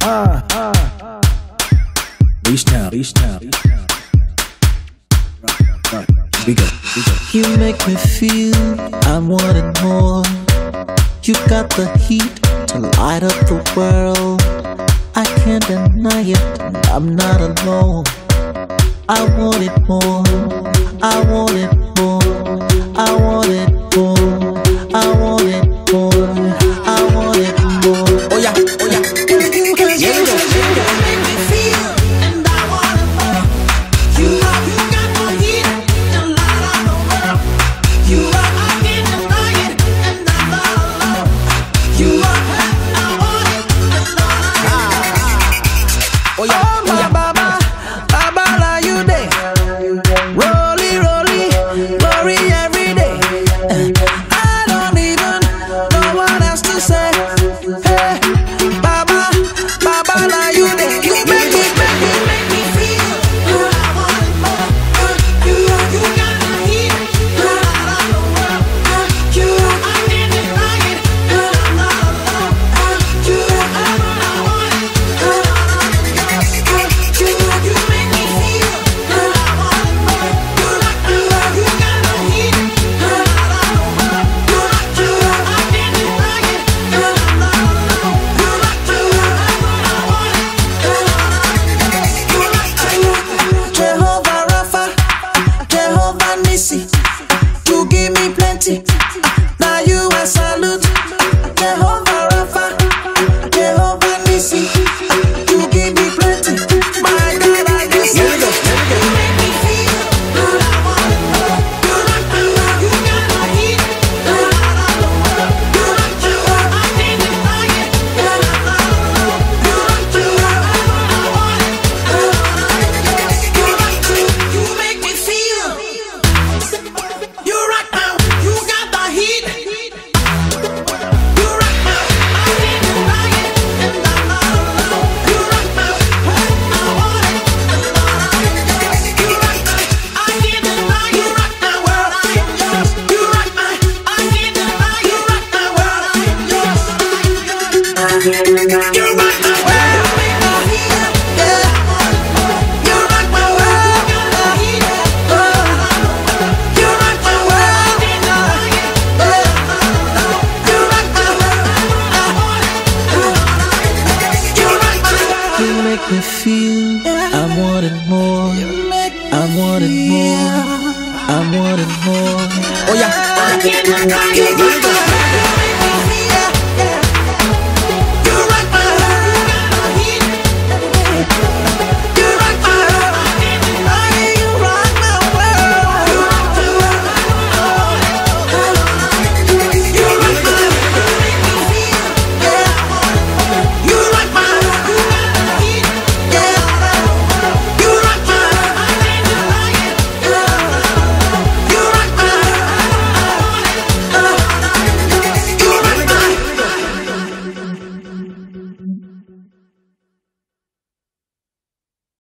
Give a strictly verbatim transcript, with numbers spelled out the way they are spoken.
ah, ah. Bassetown, Bassetown. We go, we go. You make me feel I wanted more. You got the heat to light up the world. I can't deny it, and I'm not alone. I want it more, I want it more, I want it more, I want it more, I want it more. Oh yeah, oh yeah. Here we go, here we go. Make me feel, and I want it more. You know you got the heat to light up the world. You are, I can't deny it, and I'm not alone. You are, I want it, and all I need. Oh yeah, oh yeah, Baba, Baba, are you there? Rolly, rolly, glory every day. I don't even know what else to say. Hey, Baba, Baba, are you there? You make me, make me, Make me feel, and I want it more. You know you got the heat to light up the world. You are, I can't deny it, and I'm not alone. You are, I want it, and all I need. You you make me feel, and I want it more. You you you got the heat to light up the world. You you I can't deny it, and I'm not alone. You you I want it, and all I need. Jehovah Rapha, Jehovah Nissi, you give me plenty. Now you I salute. Jehovah Rapha, Jehovah Nissi, you give me plenty. My God, I just Here we go, here we go. You make me feel, and I want it more. You you got the heat to light up the world. You you I can't deny it, and I'm not alone. You you I want it, and all I need. You you make me feel. You right now, you got the heat. You right now, I can't deny it, and I'm not alone. You right now, I want it, and all I need. You right now, I can't deny you right now, world I am yours. You right now, I can't deny you right now, world I am yours. You right now, world you make me feel, yeah. You right now, world you got the heat. You right now, world I can't deny it, yeah. You right now, I want it, and all I need. You right now. You make me feel I wanted more. I wanted more. I wanted more. Oh yeah, oh I yeah. can't deny you right now.